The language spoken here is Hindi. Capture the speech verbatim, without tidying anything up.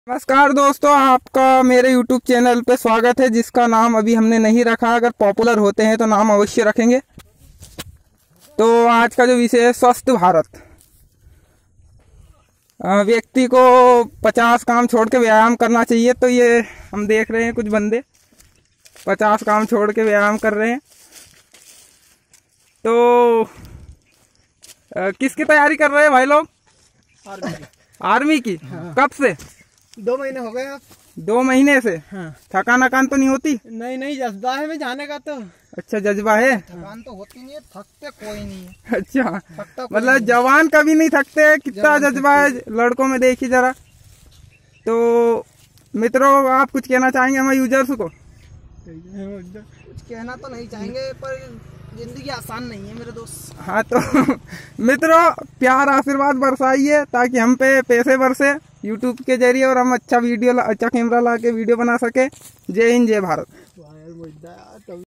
नमस्कार दोस्तों, आपका मेरे YouTube चैनल पे स्वागत है, जिसका नाम अभी हमने नहीं रखा। अगर पॉपुलर होते हैं तो नाम अवश्य रखेंगे। तो आज का जो विषय है स्वस्थ भारत। व्यक्ति को पचास काम छोड़ के व्यायाम करना चाहिए। तो ये हम देख रहे हैं कुछ बंदे पचास काम छोड़ के व्यायाम कर रहे हैं। तो किसकी तैयारी कर रहे हैं भाई लोग? आर्मी की। आर्मी की? हाँ। कब से? दो महीने हो गए। आप दो महीने से? हाँ। थकान अकान तो नहीं होती? नहीं नहीं, जज्बा है मैं जाने का। तो अच्छा, जज्बा है। थकान तो होती नहीं है, थकते कोई नहीं है। अच्छा, मतलब जवान कभी नहीं थकते। कितना जज्बा है लड़कों में, देखिए जरा। तो मित्रों, आप कुछ कहना चाहेंगे हमारे यूजर्स को? कुछ कहना तो नहीं चाहेंगे, पर जिंदगी आसान नहीं है मेरे दोस्त। हाँ, तो मित्रों प्यार आशीर्वाद बरसाइए ताकि हम पे पैसे बरसे यूट्यूब के जरिए और हम अच्छा वीडियो अच्छा कैमरा ला के वीडियो बना सके। जय हिंद, जय भारत।